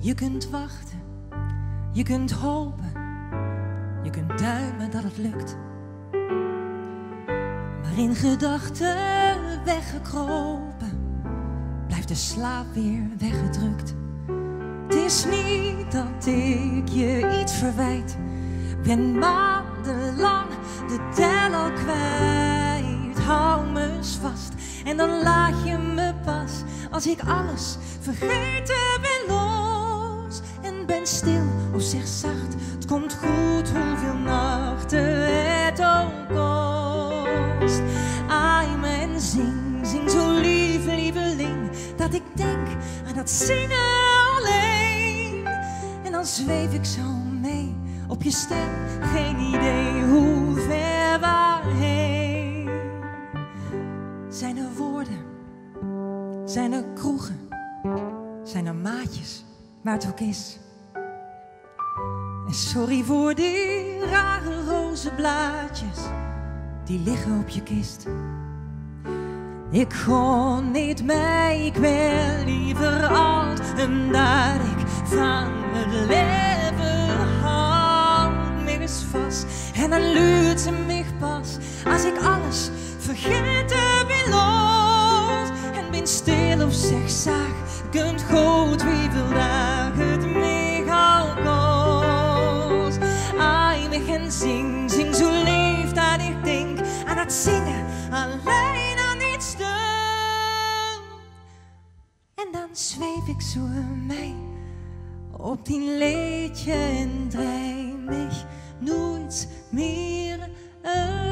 Je kunt wachten, je kunt hopen, je kunt duimen dat het lukt. Maar in gedachten weggekropen, blijft de slaap weer weggedrukt. Het is niet dat ik je iets verwijt, ben maandenlang de tel al kwijt. Hou me eens vast en dan laat je me pas, als ik alles vergeten ben, los en ben stil. Of zeg zacht, het komt goed hoeveel nachten het ook kost. Aai me en zing, zing zo lief, lieveling, dat ik denk aan dat zingen alleen. En dan zweef ik zo mee op je stem, geen idee hoe ver waarheen. Zijn er woorden, zijn er kroegen, zijn er maatjes, waar het ook is. En sorry voor die rare rozenblaadjes, die liggen op je kist. Ik kon niet mee, ik ben liever oud, en dat ik van het leven houd. Meer is vast, en dan luurt ze me pas, als ik alles vergeten ben, los en ben stil of zeg zaag, kunt goed wie veel dagen het mij al kost. Ai, weg en zing, zing zo lief dat ik denk aan het zingen, alleen aan dit stuk. En dan zweef ik zo mee op die liedje en draai mich nooit meer